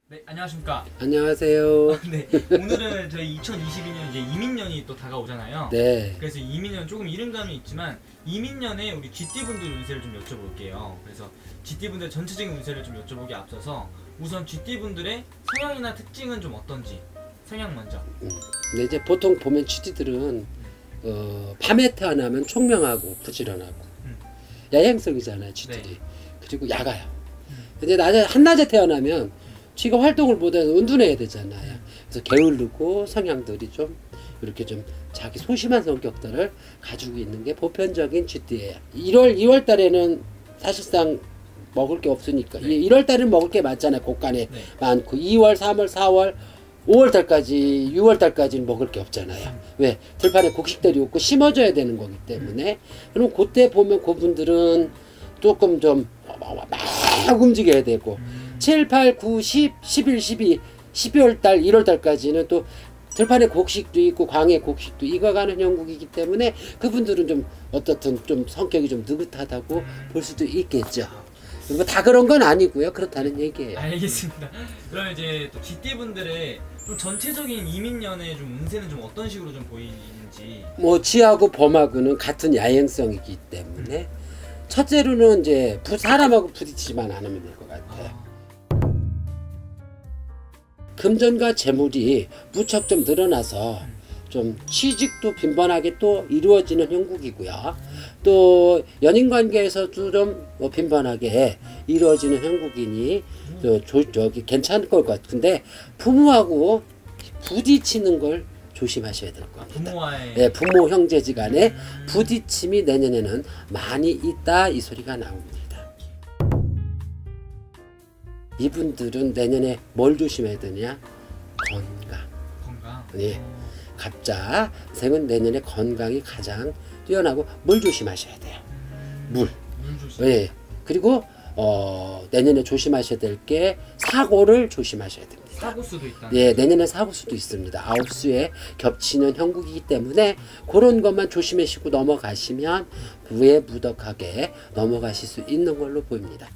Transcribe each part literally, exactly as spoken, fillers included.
네, 안녕하십니까. 안녕하세요. 네, 오늘은 저희 이천이십이 년 이제 이민년이 또 다가오잖아요. 네. 그래서 이민년 조금 이른감이 있지만 이민년에 우리 쥐띠분들 운세를 좀 여쭤볼게요. 그래서 쥐띠분들 전체적인 운세를 좀 여쭤보기 앞서서 우선 쥐띠분들의 성향이나 특징은 좀 어떤지 성향 먼저. 음. 근데 이제 보통 보면 쥐띠들은 어, 밤에 태어나면 총명하고 부지런하고 음. 야행성이잖아요, 쥐들이. 네. 그리고 야가요. 음. 근데 낮에 한낮에 태어나면 쥐가 활동을 못해서 은둔해야 되잖아요. 그래서 게으르고 성향들이 좀 이렇게 좀 자기 소심한 성격들을 가지고 있는 게 보편적인 쥐띠예요. 일월, 이월 달에는 사실상 먹을 게 없으니까 네. 일월 달에는 먹을 게 많잖아요. 곡간에 네. 많고 이월, 삼월, 사월, 오월 달까지, 유월 달까지는 먹을 게 없잖아요. 음. 왜? 들판에 곡식들이 없고 심어줘야 되는 거기 때문에. 그럼 그때 보면 그분들은 조금 좀 막 움직여야 되고 음. 칠, 팔, 구, 십, 십일, 십이, 십이월 달, 일월 달까지는 또 들판에 곡식도 있고 광해 곡식도 익어가는 형국이기 때문에 그분들은 좀 어떻든 좀 성격이 좀 느긋하다고 음. 볼 수도 있겠죠. 뭐 다 그런 건 아니고요. 그렇다는 얘기예요. 알겠습니다. 그럼 이제 또 쥐띠분들의 좀 전체적인 이민년의 좀 운세는 좀 어떤 식으로 좀 보이는지. 뭐 쥐하고 범하고는 같은 야행성이기 때문에 첫째로는 이제 부, 사람하고 부딪히지만 않으면 될 것 같아요. 아. 금전과 재물이 무척 좀 늘어나서 좀 취직도 빈번하게 또 이루어지는 형국이고요. 또 연인관계에서도 좀 뭐 빈번하게 이루어지는 형국이니 저, 저, 저기 괜찮을 것 같은데 부모하고 부딪히는 걸 조심하셔야 될 겁니다. 부모와의 네, 부모 형제지간에 음. 부딪힘이 내년에는 많이 있다 이 소리가 나옵니다. 이분들은 내년에 뭘 조심해야 되냐? 건강. 건강. 예. 갑자 생은 내년에 건강이 가장 뛰어나고 물 조심하셔야 돼요. 음. 물. 물 조심. 예. 그리고 어, 내년에 조심하셔야 될 게 사고를 조심하셔야 됩니다. 사고 수도 있다. 예, 내년에 사고 수도 있습니다. 아홉 수에 겹치는 형국이기 때문에 그런 것만 조심하시고 넘어가시면 부에 무덕하게 넘어가실 수 있는 걸로 보입니다.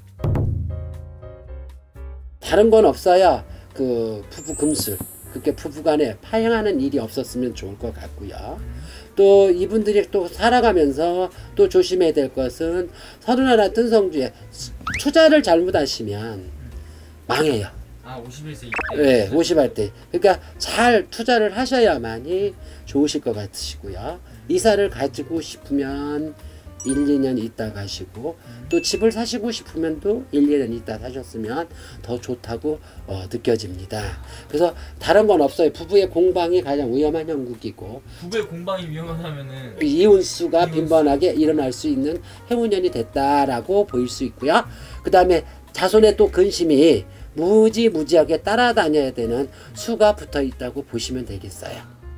다른 건 없어야 그 부부 금술, 그렇게 부부간에 파행하는 일이 없었으면 좋을 것 같고요. 또 이분들이 또 살아가면서 또 조심해야 될 것은 서른하나 뜬성주에 투자를 잘못하시면 망해요. 아, 오십일 세 네, 오십할 때. 그러니까 잘 투자를 하셔야만이 좋으실 것 같으시고요. 이사를 가지고 싶으면 일, 이 년 있다 가시고 또 집을 사시고 싶으면 또 일, 이 년 있다 사셨으면 더 좋다고 어, 느껴집니다. 그래서 다른 건 없어요. 부부의 공방이 가장 위험한 형국이고 부부의 공방이 위험하다면은 이혼수가 이혼수. 빈번하게 일어날 수 있는 해운년이 됐다라고 보일 수 있고요. 그 다음에 자손의 또 근심이 무지무지하게 따라다녀야 되는 수가 붙어 있다고 보시면 되겠어요.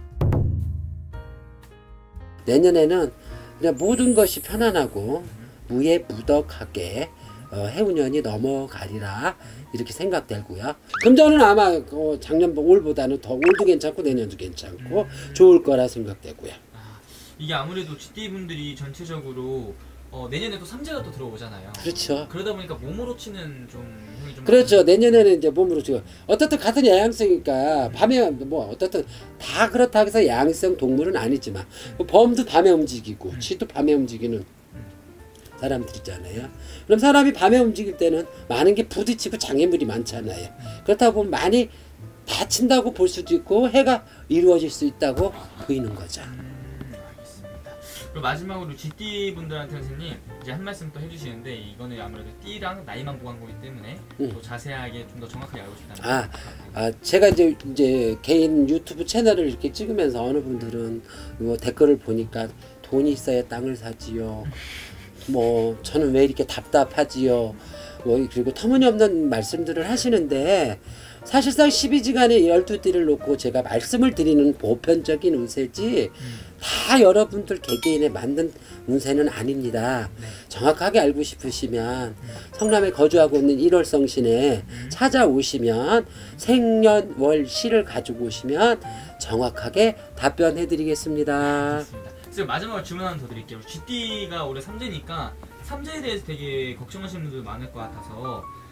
내년에는 그냥 모든 것이 편안하고 무에 무덕하게 어, 해운년이 넘어가리라 이렇게 생각되고요. 금전은 아마 어, 작년 올보다는 더 올도 괜찮고 내년도 괜찮고 음. 좋을 거라 생각되고요. 아, 이게 아무래도 쥐띠분들이 전체적으로 어, 내년에 또 삼재가 또 들어오잖아요. 그렇죠. 그러다 보니까 몸으로 치는 좀 형이 좀 그렇죠. 많은- 내년에는 이제 몸으로 지금 어떻든 같은 야양성이니까 밤에 뭐 어떻든 다 그렇다고 해서 야양성 동물은 아니지만 범도 밤에 움직이고 쥐도 밤에 움직이는 사람들이잖아요. 그럼 사람이 밤에 움직일 때는 많은 게 부딪히고 장애물이 많잖아요. 그렇다 보면 많이 다친다고 볼 수도 있고 해가 이루어질 수 있다고 보이는 거죠. 음, 알겠습니다. 그리고 마지막으로 쥐띠분들한테 선생님 이제 한 말씀 또 해주시는데 이거는 아무래도 띠랑 나이만 보간 거기 때문에 음. 또 자세하게 좀 더 정확하게 알고 싶다는 아, 생각이 아, 제가 이제, 이제 개인 유튜브 채널을 이렇게 찍으면서 어느 분들은 뭐 댓글을 보니까 돈이 있어야 땅을 사지요. 뭐 저는 왜 이렇게 답답하지요. 뭐 그리고 터무니없는 말씀들을 하시는데 사실상 십이지간에 열두 띠를 놓고 제가 말씀을 드리는 보편적인 운세지 음. 다 여러분들 개개인에 맞는 운세는 아닙니다. 네. 정확하게 알고 싶으시면 성남에 거주하고 있는 일월성신에 음. 찾아오시면 생년월시를 가지고 오시면 정확하게 답변해 드리겠습니다. 알겠습니다. 그래서 마지막으로 질문 하나 더 드릴게요. 쥐띠가 올해 삼재니까 삼재에 대해서 되게 걱정하시는 분들 많을 것 같아서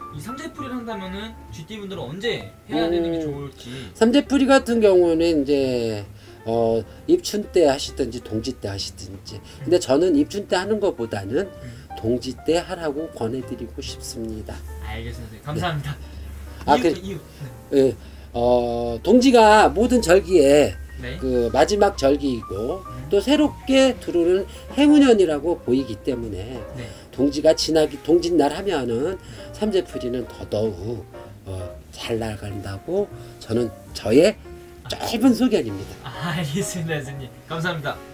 이 삼재풀이를 한다면은 쥐띠 분들은 언제 해야 되는 게 음. 좋을지. 삼재풀이 같은 경우는 이제 어, 입춘 때 하시든지 동지 때 하시든지. 근데 저는 입춘 때 하는 것보다는 동지 때 하라고 권해드리고 싶습니다. 알겠습니다. 선생님. 감사합니다. 아, 이유, 그- 이유. 예, 어, 동지가 모든 절기에 네. 네. 그 마지막 절기이고 또 새롭게 들어오는 해문년이라고 보이기 때문에 네. 동지가 지나기 동짓날 하면은 삼재풀이는 더더욱 어, 잘 나간다고 저는 저의 짧은 소견입니다. 아, 알겠습니다, 선생님. 감사합니다.